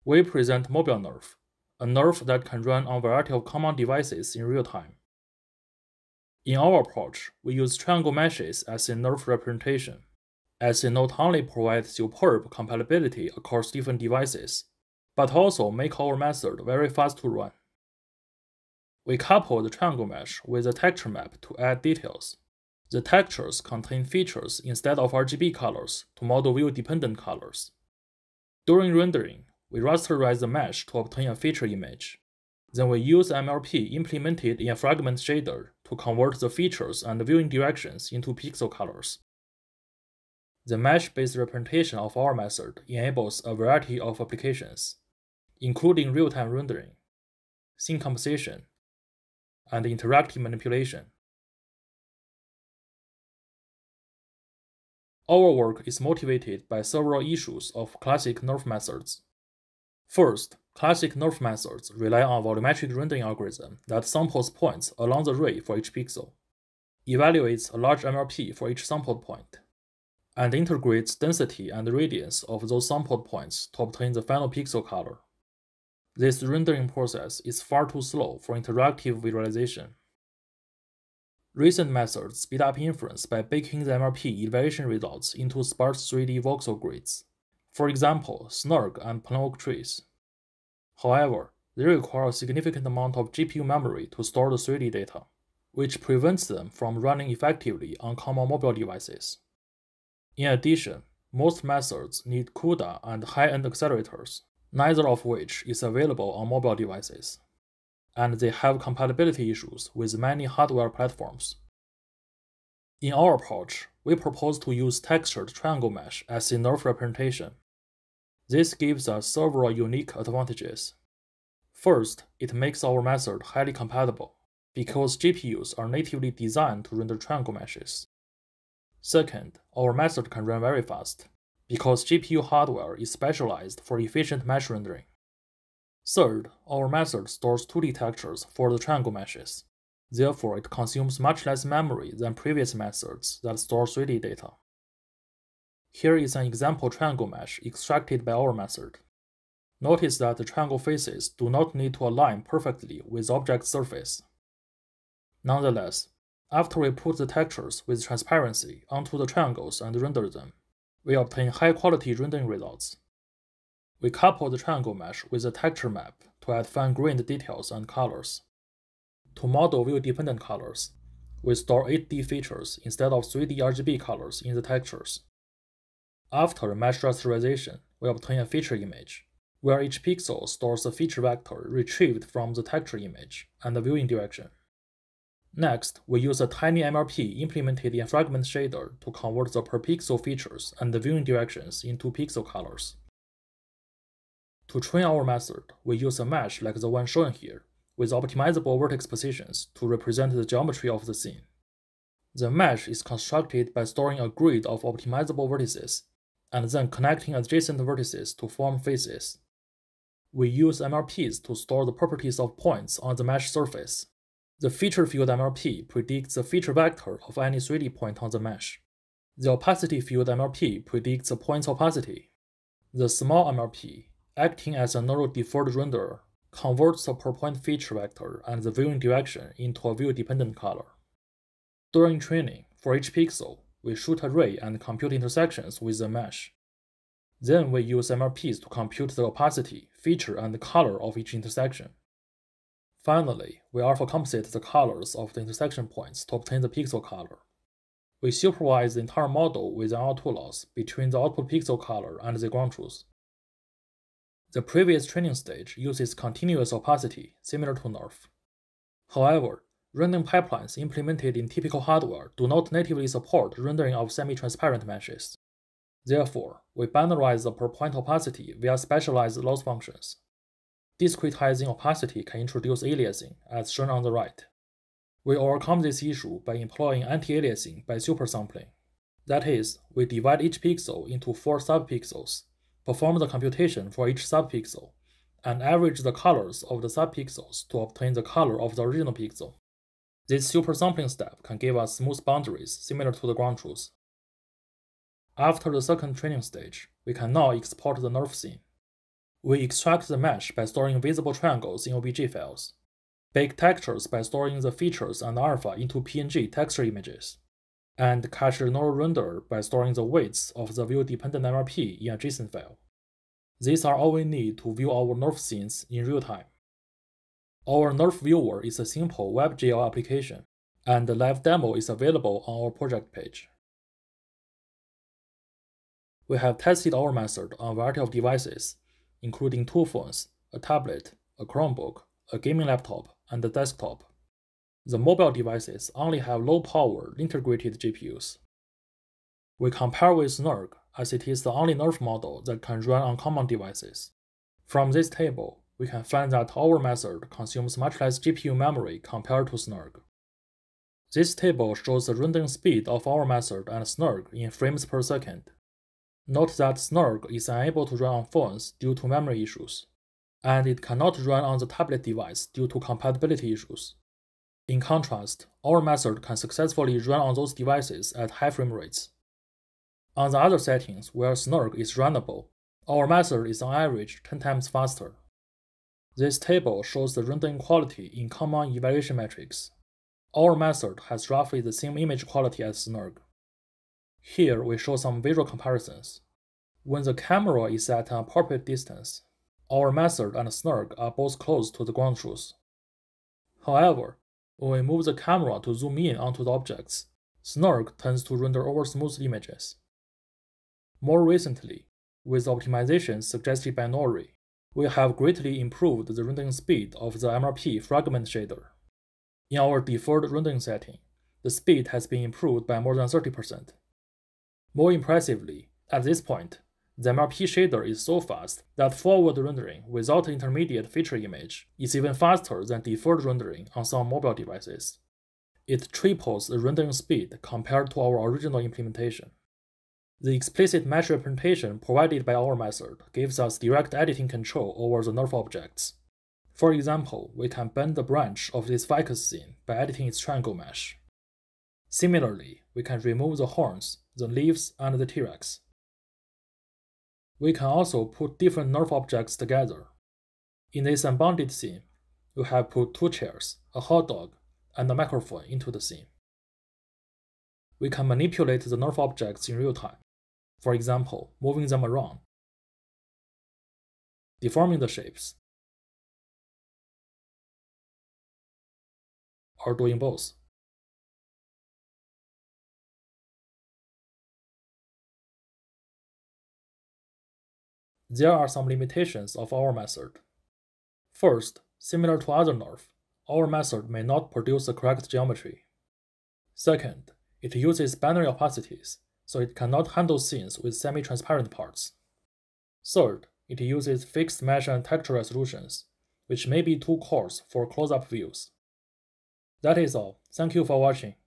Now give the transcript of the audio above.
we present MobileNeRF, a NeRF that can run on a variety of common devices in real time. In our approach, we use triangle meshes as a NeRF representation, as it not only provides superb compatibility across different devices, but also make our method very fast to run. We couple the triangle mesh with a texture map to add details. The textures contain features instead of RGB colors to model view-dependent colors. During rendering, we rasterize the mesh to obtain a feature image. Then we use MLP implemented in a fragment shader to convert the features and viewing directions into pixel colors. The mesh-based representation of our method enables a variety of applications, including real-time rendering, scene composition, and interactive manipulation. Our work is motivated by several issues of classic NeRF methods. First, classic NeRF methods rely on a volumetric rendering algorithm that samples points along the ray for each pixel, evaluates a large MLP for each sampled point, and integrates density and radiance of those sampled points to obtain the final pixel color. This rendering process is far too slow for interactive visualization. Recent methods speed up inference by baking the MLP evaluation results into sparse 3D voxel grids, for example, snark and plane trees. However, they require a significant amount of GPU memory to store the 3D data, which prevents them from running effectively on common mobile devices. In addition, most methods need CUDA and high-end accelerators, neither of which is available on mobile devices, and they have compatibility issues with many hardware platforms. In our approach, we propose to use textured triangle mesh as a NeRF representation. This gives us several unique advantages. First, it makes our method highly compatible, because GPUs are natively designed to render triangle meshes. Second, our method can run very fast, because GPU hardware is specialized for efficient mesh rendering. Third, our method stores 2D textures for the triangle meshes. Therefore, it consumes much less memory than previous methods that store 3D data. Here is an example triangle mesh extracted by our method. Notice that the triangle faces do not need to align perfectly with the object surface. Nonetheless, after we put the textures with transparency onto the triangles and render them, we obtain high-quality rendering results. We couple the triangle mesh with a texture map to add fine-grained details and colors. To model view-dependent colors, we store 8D features instead of 3D RGB colors in the textures. After mesh rasterization, we obtain a feature image, where each pixel stores a feature vector retrieved from the texture image and the viewing direction. Next, we use a tiny MLP implemented in a fragment shader to convert the per-pixel features and the viewing directions into pixel colors. To train our method, we use a mesh like the one shown here, with optimizable vertex positions to represent the geometry of the scene. The mesh is constructed by storing a grid of optimizable vertices, and then connecting adjacent vertices to form faces. We use MLPs to store the properties of points on the mesh surface. The feature field MLP predicts the feature vector of any 3D point on the mesh. The opacity field MLP predicts the point's opacity. The small MLP, acting as a neural deferred renderer, converts the per-point feature vector and the viewing direction into a view-dependent color. During training, for each pixel, we shoot a ray and compute intersections with the mesh. Then we use MLPs to compute the opacity, feature, and color of each intersection. Finally, we alpha compensate the colors of the intersection points to obtain the pixel color. We supervise the entire model with an R2 loss between the output pixel color and the ground truth. The previous training stage uses continuous opacity, similar to NeRF. However, rendering pipelines implemented in typical hardware do not natively support rendering of semi-transparent meshes. Therefore, we binarize the per-point opacity via specialized loss functions. Discretizing opacity can introduce aliasing, as shown on the right. We overcome this issue by employing anti-aliasing by supersampling. That is, we divide each pixel into 4 subpixels, perform the computation for each subpixel, and average the colors of the subpixels to obtain the color of the original pixel. This supersampling step can give us smooth boundaries similar to the ground truth. After the second training stage, we can now export the NeRF scene. We extract the mesh by storing visible triangles in OBJ files, bake textures by storing the features and alpha into PNG texture images, and cache the neural renderer by storing the weights of the view-dependent NLP in a JSON file. These are all we need to view our NeRF scenes in real time. Our NeRF viewer is a simple WebGL application, and the live demo is available on our project page. We have tested our method on a variety of devices, including 2 phones, a tablet, a Chromebook, a gaming laptop, and a desktop. The mobile devices only have low-power integrated GPUs. We compare with NeRF, as it is the only NeRF model that can run on common devices. From this table, we can find that our method consumes much less GPU memory compared to SNRG. This table shows the rendering speed of our method and SNRG in frames per second. Note that SNRG is unable to run on phones due to memory issues, and it cannot run on the tablet device due to compatibility issues. In contrast, our method can successfully run on those devices at high frame rates. On the other settings where SNRG is runnable, our method is on average 10 times faster. This table shows the rendering quality in common evaluation metrics. Our method has roughly the same image quality as SNRG. Here we show some visual comparisons. When the camera is at an appropriate distance, our method and SNRG are both close to the ground truth. However, when we move the camera to zoom in onto the objects, SNRG tends to render over-smooth images. More recently, with optimizations suggested by Nori, we have greatly improved the rendering speed of the MLP fragment shader. In our deferred rendering setting, the speed has been improved by more than 30%. More impressively, at this point, the MLP shader is so fast that forward rendering without intermediate feature image is even faster than deferred rendering on some mobile devices. It triples the rendering speed compared to our original implementation. The explicit mesh representation provided by our method gives us direct editing control over the NeRF objects. For example, we can bend the branch of this ficus scene by editing its triangle mesh. Similarly, we can remove the horns, the leaves, and the T-Rex. We can also put different NeRF objects together. In this unbounded scene, we have put 2 chairs, a hot dog, and a microphone into the scene. We can manipulate the NeRF objects in real time, for example, moving them around, deforming the shapes, or doing both. There are some limitations of our method. First, similar to other NeRF, our method may not produce the correct geometry. Second, it uses binary opacities, so it cannot handle scenes with semi-transparent parts. Third, it uses fixed mesh and texture resolutions, which may be too coarse for close-up views. That is all. Thank you for watching.